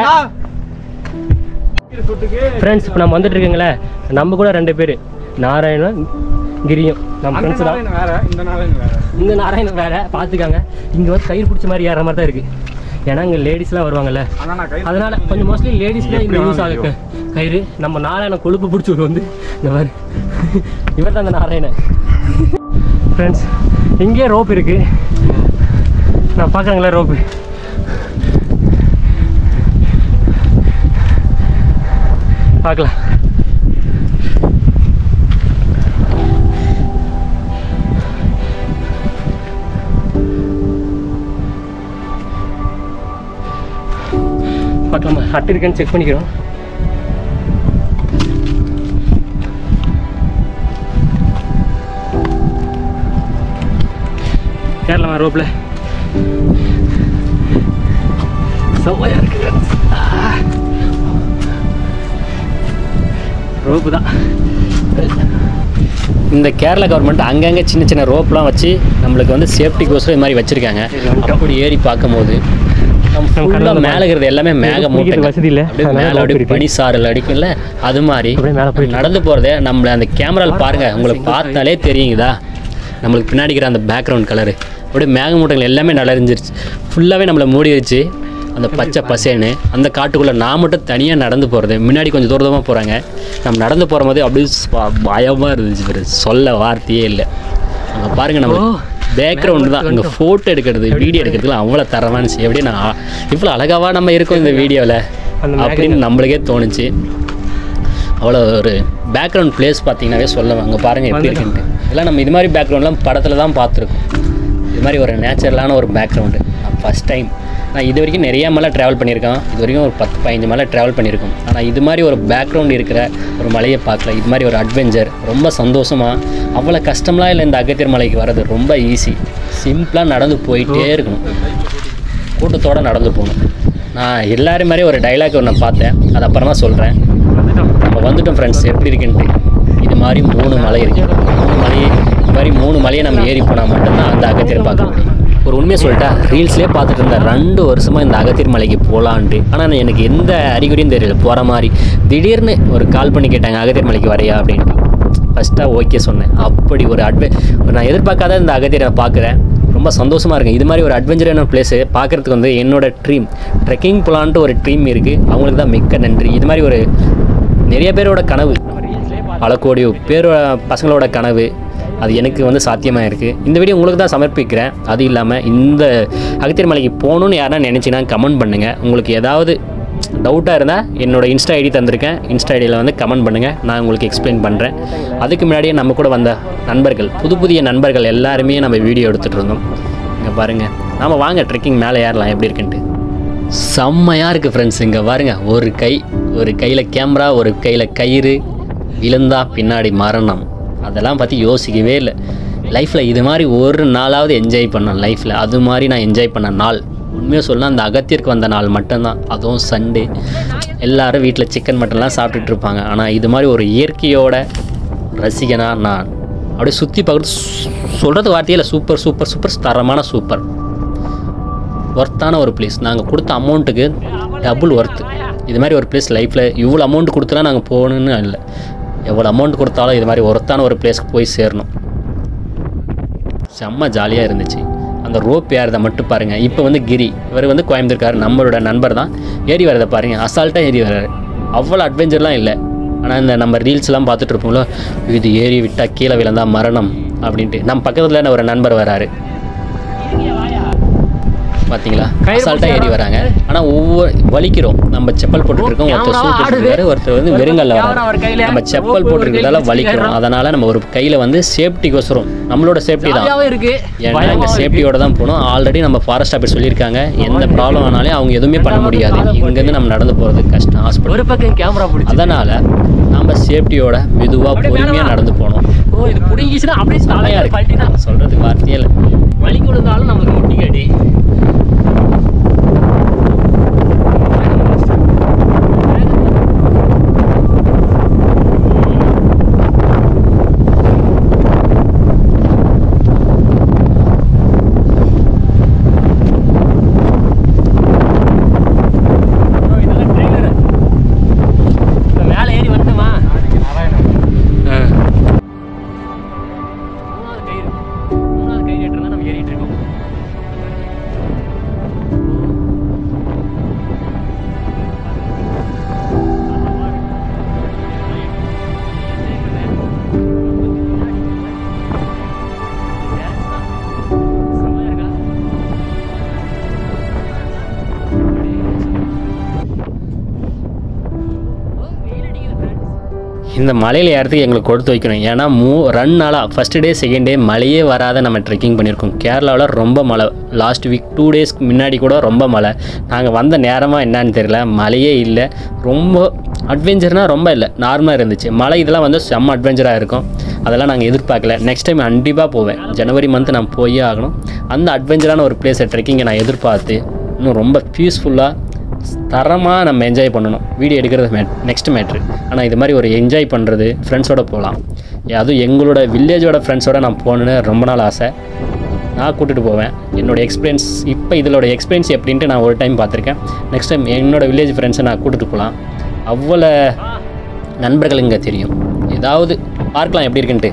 ஃப்ரெண்ட்ஸ் இப்போ நம்ம வந்துட்டு இருக்கீங்களே, நம்ம கூட 2 பேர், நாராயணன் கிரியும் நம்ம ஃப்ரெண்ட்ஸ் தான். இந்த நாராயணன் வேற பார்த்துக்காங்க. இங்கே வந்து கயிறு பிடிச்ச மாதிரி ஏற மாதிரி தான் இருக்குது. ஏன்னா இங்கே லேடிஸ்லாம் வருவாங்கல்ல, அதனால கொஞ்சம் மோஸ்ட்லி லேடிஸ்லாம் இங்கே யூஸ் ஆகுது கயிறு. நம்ம நாராயணன் கொழுப்பு பிடிச்சவர் வந்து இந்த மாதிரி இவர் தான் அந்த நாராயணன். ஃப்ரெண்ட்ஸ் இங்கே ரோப் இருக்குது, நான் பார்க்குறேங்களா ரோப்பு. பார்க்கலாம். பார்க்கலாமா? ஹட் இருக்கான்னு செக் பண்ணிக்கிறோம். கேரளமா ரோப்பில் செவ்வாயா இருக்குது. ரோப்பு தான். இந்த கேரளா கவர்மெண்ட் அங்கங்கே சின்ன சின்ன ரோப்லாம் வச்சு நம்மளுக்கு வந்து சேஃப்டிக்கோசரம் இது மாதிரி வச்சுருக்காங்க. அப்படி ஏறி பார்க்கும்போது நம்ம மேலே இருக்கிறது எல்லாமே மேகமூட்டை வசதி இல்லை, அப்படியே மேலே அப்படியே பனி சாரல் அடிக்கும்ல, அது மாதிரி நடந்து போகிறதே நம்மளை அந்த கேமராவில் பாருங்கள், உங்களுக்கு பார்த்தாலே தெரியுங்கதா நம்மளுக்கு பின்னாடி இருக்கிற அந்த பேக்ரவுண்ட் கலரு அப்படியே மேகமூட்டங்கள் எல்லாமே நலறிஞ்சிருச்சு, ஃபுல்லாகவே நம்மளை மூடிடுச்சு. அந்த பச்சை பசேன்னு அந்த காட்டுக்குள்ளே நான் மட்டும் தனியாக நடந்து போகிறது, முன்னாடி கொஞ்சம் தூரமாக போகிறாங்க. நம்ம நடந்து போகிற போது அப்படியே பயமாக இருந்துச்சு, சொல்ல வார்த்தையே இல்லை. அங்கே பாருங்கள் நம்ம பேக்ரவுண்டு தான், அங்கே ஃபோட்டோ எடுக்கிறது வீடியோ எடுக்கிறதுலாம் அவ்வளோ தரமானுச்சு. எப்படி நான் இவ்வளோ அழகாவா நம்ம இருக்கோம் இந்த வீடியோவில் அப்படின்னு நம்மளுக்கே தோணுச்சு. அவ்வளோ ஒரு பேக்ரவுண்ட் பிளேஸ் பார்த்தீங்கன்னாவே சொல்லுவேன். அங்கே பாருங்கள் எப்படி இருக்குன்ட்டு. எல்லாம் நம்ம இது மாதிரி பேக்ரவுண்ட்லாம் படத்தில் தான் பார்த்துருக்கோம். இது மாதிரி ஒரு நேச்சுரலான ஒரு பேக்ரவுண்டு நான் ஃபஸ்ட் டைம். நான் இது வரைக்கும் நிறையா மலை ட்ராவல் பண்ணியிருக்கேன், இது வரைக்கும் ஒரு 10-15 மலை ட்ராவல் பண்ணியிருக்கோம். ஆனால் இது மாதிரி ஒரு பேக்ரவுண்ட் இருக்கிற ஒரு மலையை பார்க்கல. இது மாதிரி ஒரு அட்வென்ச்சர் ரொம்ப சந்தோஷமாக, அவ்வளோ கஷ்டம்லாம் இல்லை. இந்த அகத்தியர் மலைக்கு வர்றது ரொம்ப ஈஸி, சிம்பிளாக நடந்து போயிட்டே இருக்கணும், கூட்டத்தோடு நடந்து போகணும். நான் எல்லாரும் மாதிரி ஒரு டைலாக் ஒன்று பார்த்தேன், அது அப்புறமா சொல்கிறேன். நம்ம வந்துட்டோம் ஃப்ரெண்ட்ஸ், எப்படி இருக்குன்ட்டு. இது மாதிரி 3 மலை இருக்குது. 3 மலையை இது மாதிரி 3 மலையை நம்ம ஏறி போனால் மட்டும்தான் அந்த அகத்தியர் பார்க்க முடியும். ஒரு உண்மையை சொல்லிட்டா, ரீல்ஸ்லேயே பார்த்துட்டு இருந்தேன் 2 வருஷமாக இந்த அகத்தியர் மலைக்கு போகலான்ட்டு. ஆனால் எனக்கு எந்த அறிகுறியும் தெரியல போகிற மாதிரி. திடீர்னு ஒரு கால் பண்ணி கேட்டாங்க, அகத்தியர் மலைக்கு வரையா அப்படின்ட்டு. ஃபஸ்ட்டாக ஓகே சொன்னேன். அப்படி ஒரு நான் எதிர்பார்க்காத இந்த அகத்தியரை பார்க்குறேன், ரொம்ப சந்தோஷமாக இருக்குது. இது மாதிரி ஒரு அட்வென்ச்சரான பிளேஸு பார்க்குறதுக்கு வந்து என்னோடய ட்ரீம், ட்ரெக்கிங் போகலான்ட்டு ஒரு ட்ரீம் இருக்குது. அவங்களுக்கு தான் மிக்க நன்றி. இது மாதிரி ஒரு நிறைய பேரோட கனவு, பல கோடி பேர் பசங்களோட கனவு, அது எனக்கு வந்து சாத்தியமாக இருக்குது. இந்த வீடியோ உங்களுக்கு தான் சமர்ப்பிக்கிறேன். அது இல்லாமல் இந்த அகத்தியர் மலைக்கு போகணுன்னு யாருன்னா நினச்சிங்கன்னா கமெண்ட் பண்ணுங்கள். உங்களுக்கு ஏதாவது டவுட்டாக இருந்தால் என்னோடய இன்ஸ்டா ஐடி தந்திருக்கேன், இன்ஸ்டா ஐடியில் வந்து கமெண்ட் பண்ணுங்கள், நான் உங்களுக்கு எக்ஸ்பிளைன் பண்ணுறேன். அதுக்கு முன்னாடியே நம்ம கூட வந்த நண்பர்கள், புதிய நண்பர்கள் எல்லாருமே நம்ம வீடியோ எடுத்துகிட்டு இருந்தோம். இங்கே பாருங்கள், நாம் வாங்க ட்ரெக்கிங் மேலே ஏறலாம் எப்படி இருக்குன்ட்டு. செம்மையாக இருக்குது ஃப்ரெண்ட்ஸ். இங்கே பாருங்கள், ஒரு கையில் கேமரா, ஒரு கையில் கயிறு, விழுந்தா பின்னாடி மரணம், அதெல்லாம் பற்றி யோசிக்கவே இல்லை. லைஃப்பில் இது மாதிரி ஒரு நாளாவது என்ஜாய் பண்ணேன் லைஃப்பில். அது மாதிரி நான் என்ஜாய் பண்ண நாள் உண்மையாக சொல்லலாம் அந்த அகத்தியருக்கு வந்த நாள் மட்டும்தான். அதுவும் சண்டே. எல்லோரும் வீட்டில் சிக்கன் மட்டன்லாம் சாப்பிட்டுட்டு இருப்பாங்க. ஆனால் இது மாதிரி ஒரு இயற்கையோட ரசிகனா நான் அப்படியே சுற்றி பார்க்குறது சொல்கிறது வார்த்தையில் சூப்பர் சூப்பர் சூப்பர் தரமான சூப்பர் ஒர்த்தான ஒரு பிளேஸ். நாங்கள் கொடுத்த அமௌண்ட்டுக்கு டபுள் ஒர்த்து. இது மாதிரி ஒரு பிளேஸ் லைஃப்பில் இவ்வளோ அமௌண்ட் கொடுத்தலாம் நாங்கள் போகணுன்னு இல்லை. எவ்வளோ அமௌண்ட் கொடுத்தாலும் இது மாதிரி ஒர்த்தான ஒரு பிளேஸ்க்கு போய் சேரணும். செம்ம ஜாலியாக இருந்துச்சு. அந்த ரோப் ஏறதை மட்டும் பாருங்கள். இப்போ வந்து கிரி இவர் வந்து கோயம்புத்தூர்கார், நம்மளோட நண்பர் தான். ஏறி வரதை பாருங்கள், அசால்ட்டாக ஏறி வர்றாரு. அவ்வளோ அட்வென்ச்சர்லாம் இல்லை. ஆனால் இந்த நம்ம ரீல்ஸ்லாம் பார்த்துட்டு இருப்போங்களோ, இது ஏறி விட்டால் கீழே விழுந்தா மரணம் அப்படின்ட்டு. நம்ம பக்கத்தில் ஒரு நண்பர் வராரு பார்த்தீங்களா, அசால்ட்டாக ஏறி வராங்க. ஆனால் ஒவ்வொரு வலிக்கிறோம். நம்ம செப்பல் போட்டுருக்கோம், ஒருத்தர் ஷூ போட்டுருக்காரு, ஒருத்தர் வந்து வெறுங்கல்ல வராரு. நம்ம செப்பல் போட்டுருக்கிறதால வலிக்கிறோம். அதனால் நம்ம ஒரு கையில் வந்து சேஃப்டிக்கோசரம் நம்மளோட சேஃப்டி தான். ஏன்னா இங்கே சேஃப்டியோட தான் போகணும். ஆல்ரெடி நம்ம ஃபாரஸ்ட் ஆஃபீஸ் சொல்லியிருக்காங்க, எந்த ப்ராப்ளம் ஆனாலும் அவங்க எதுவுமே பண்ண முடியாது. இங்கேருந்து நம்ம நடந்து போகிறது கஷ்டம் ஹாஸ்பிட்டல். அதனால் நம்ம சேஃப்டியோட மெதுவாக பொறுமையாக நடந்து போகணும். இது பிடிங்கிச்சுன்னா அப்படியே செமையாக இருக்கு. சொல்கிறதுக்கு வார்த்தையே இல்லை. வலிக்கு விழுந்தாலும் நம்மளுக்கு முட்டிக்காடி. இந்த மலையில் ஏறதுக்கு எங்களுக்கு கொடுத்து வைக்கணும். ஏன்னா 2 நாளாக ஃபஸ்ட்டு டே செகண்ட் டே மழையே வராத நம்ம ட்ரெக்கிங் பண்ணியிருக்கோம். கேரளாவில் ரொம்ப மழை. லாஸ்ட் வீக் 2 டேஸ்க்கு முன்னாடி கூட ரொம்ப மழை. நாங்கள் வந்த நேரமாக என்னன்னு தெரியல, மழையே இல்லை. ரொம்ப அட்வென்ச்சர்னால் ரொம்ப இல்லை, நார்மலாக இருந்துச்சு. மழை இதெல்லாம் வந்து செம்ம அட்வென்ச்சராக இருக்கும். அதெல்லாம் நாங்கள் எதிர்பார்க்கல. நெக்ஸ்ட் டைம் கண்டிப்பாக போவேன். ஜனவரி மந்த் நான் போயே ஆகணும். அந்த அட்வென்ச்சரான ஒரு பிளேஸை ட்ரெக்கிங்கை நான் எதிர்பார்த்து இன்னும் ரொம்ப பீஸ்ஃபுல்லாக தரமாக நம்ம என்ஜாய் பண்ணணும். வீடியோ எடுக்கிறது நெக்ஸ்ட் மேட்ரு. ஆனால் இது மாதிரி ஒரு என்ஜாய் பண்ணுறது ஃப்ரெண்ட்ஸோடு போகலாம். அதுவும் எங்களோட வில்லேஜோட ஃப்ரெண்ட்ஸோடு நான் போகணுன்னு ரொம்ப நாள் ஆசை. நான் கூட்டிகிட்டு போவேன். என்னோடய எக்ஸ்பீரியன்ஸ் இப்போ இதோட எக்ஸ்பீரியன்ஸ் எப்படின்ட்டு நான் ஒரு டைம் பார்த்துருக்கேன். நெக்ஸ்ட் டைம் என்னோடய வில்லேஜ் ஃப்ரெண்ட்ஸை நான் கூட்டிகிட்டு போகலாம். அவ்வளோ நண்பர்கள் இங்கே தெரியும். ஏதாவது பார்க்கலாம் எப்படி இருக்குன்ட்டு.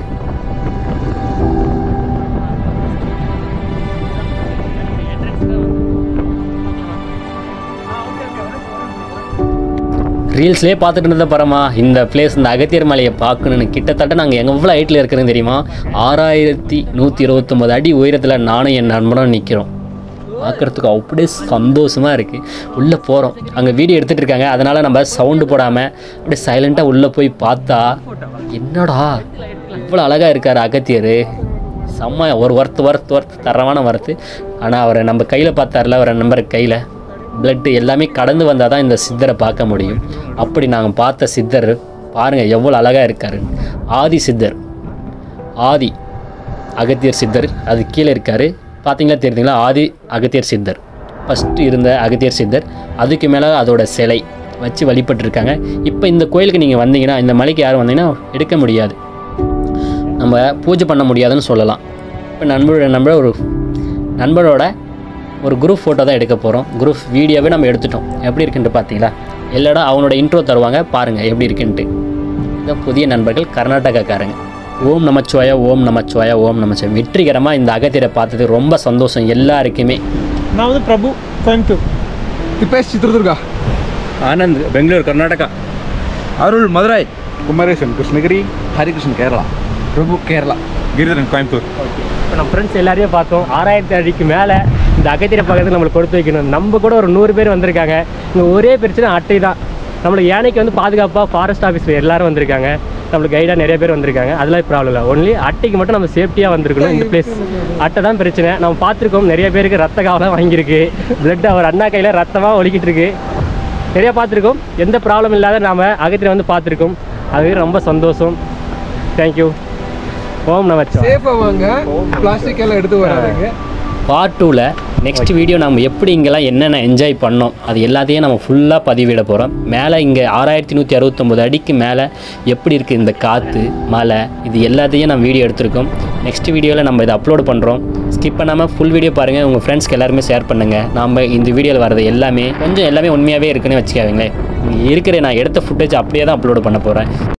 ரீல்ஸ்லேயே பார்த்துட்டு இருந்த பரமா இந்த பிளேஸ், இந்த அகத்தியர் மலையை பார்க்கணுன்னு கிட்டத்தட்ட நாங்கள் எவ்வளோ ஹைட்டில் இருக்கிறோன்னு தெரியுமா? 6129 அடி உயரத்தில் நானும் என் நண்பனும் நிற்கிறோம். பார்க்குறதுக்கு அப்படியே சந்தோஷமாக இருக்குது. உள்ளே போகிறோம், அங்கே வீடியோ எடுத்துகிட்டு இருக்காங்க. அதனால் நம்ம சவுண்டு போடாமல் அப்படியே சைலண்ட்டாக உள்ளே போய் பார்த்தா, என்னடா இவ்வளோ அழகாக இருக்கார் அகத்தியர். செம்ம ஒரு ஒர்த்து தரமான ஒர்த்து. ஆனால் அவரை நம்ம கையில் பார்த்தார்ல, அவரை நம்பருக்கு கையில் பிளட்டு எல்லாமே கடந்து வந்தால் தான் இந்த சித்தரை பார்க்க முடியும். அப்படி நாங்கள் பார்த்த சித்தர் பாருங்கள் எவ்வளோ அழகாக இருக்கார். ஆதி சித்தர், ஆதி அகத்தியர் சித்தர், அது கீழே இருக்கார். பார்த்தீங்களா, தெரியுதுங்களா? ஆதி அகத்தியர் சித்தர் ஃபஸ்ட்டு இருந்த அகத்தியர் சித்தர். அதுக்கு மேலே அதோட சிலை வச்சு வழிபட்டுருக்காங்க. இப்போ இந்த கோயிலுக்கு நீங்கள் வந்தீங்கன்னா, இந்த மலைக்கு யாரும் வந்தீங்கன்னா எடுக்க முடியாது, நம்ம பூஜை பண்ண முடியாதுன்னு சொல்லலாம். இப்போ நண்பரோட ஒரு குரூப் ஃபோட்டோ தான் எடுக்க போகிறோம். குரூப் வீடியோவே நம்ம எடுத்துட்டோம். எப்படி இருக்குன்ட்டு பார்த்தீங்களா? இல்லைடா அவனோட இன்ட்ரோ தருவாங்க பாருங்கள் எப்படி இருக்குன்ட்டு. இந்த புதிய நண்பர்கள் கர்நாடகாக்காரங்க. ஓம் நமச்சிவாயா, ஓம் நமச்சிவாயா, ஓம் நமச்சிவாயா. வெற்றிகரமாக இந்த அகத்தியரை பார்த்தது ரொம்ப சந்தோஷம் எல்லாருக்குமே. நான் வந்து பிரபு, கோயம்புத்தூர். திபேஷ், சித்ரதுர்கா. ஆனந்த், பெங்களூர், கர்நாடகா. அருள், மதுரை. குமரேசன், கிருஷ்ணகிரி. ஹரிகிருஷ்ணன், கேரளா. பிரபு, கேரளா. கிரிதரன், கோயம்புத்தூர். இப்போ நம்ம ஃப்ரெண்ட்ஸ் எல்லாரையும் பார்த்தோம். 6000 அடிக்கு மேலே இந்த அகத்தியரை பார்க்கறதுக்கு நம்மளுக்கு கொடுத்து வைக்கணும். நம்ம கூட ஒரு 100 பேர் வந்திருக்காங்க. இங்கே ஒரே பிரச்சனை அட்டை தான். நம்மளுக்கு யானைக்கு வந்து பாதுகாப்பாக ஃபாரஸ்ட் ஆஃபீஸில் எல்லோரும் வந்திருக்காங்க. நம்மளுக்கு கைடாக நிறைய பேர் வந்திருக்காங்க. அதெல்லாம் ப்ராப்ளம் இல்லை. ஒன்லி அட்டைக்கு மட்டும் நம்ம சேஃப்டியாக வந்திருக்கணும். இந்த பிளேஸ் அட்டை தான் பிரச்சனை. நம்ம பார்த்துருக்கோம், நிறைய பேருக்கு ரத்த காவலாம் வாங்கியிருக்கு. பிளட் அவர் அண்ணா கையில் ரத்தமாக ஒலிக்கிட்டு இருக்கு. நிறையா பார்த்துருக்கோம். எந்த ப்ராப்ளம் இல்லாத நாம் அகத்தியரை வந்து பார்த்துருக்கோம். அது ரொம்ப சந்தோஷம். தேங்க்யூ. ஓம் நமச்சிவாய. சேஃபாக வாங்க, பிளாஸ்டிக் எல்லாம் எடுத்து வராதுங்க. பார்ட் 2ல் நெக்ஸ்ட் வீடியோ நம்ம எப்படி இங்கெல்லாம் என்னென்ன என்ஜாய் பண்ணோம் அது எல்லாத்தையும் நம்ம ஃபுல்லாக பதிவிட போகிறோம். மேலே இங்கே 6169 அடிக்கு மேலே எப்படி இருக்குது இந்த காற்று மலை இது எல்லாத்தையும் நம்ம வீடியோ எடுத்திருக்கோம். நெக்ஸ்ட் வீடியோவில் நம்ம இதை அப்லோட் பண்ணுறோம். ஸ்கிப் பண்ணாமல் ஃபுல் வீடியோ பாருங்கள். உங்கள் ஃப்ரெண்ட்ஸ்க்கு எல்லாருமே ஷேர் பண்ணுங்கள். நம்ம இந்த வீடியோவில் வரது எல்லாமே கொஞ்சம் எல்லாமே உண்மையாகவே இருக்குன்னு வச்சுக்காதீங்களேன். இருக்கிற நான் எடுத்த ஃபுட்டேஜ் அப்படியே தான் அப்லோட் பண்ண போகிறேன்.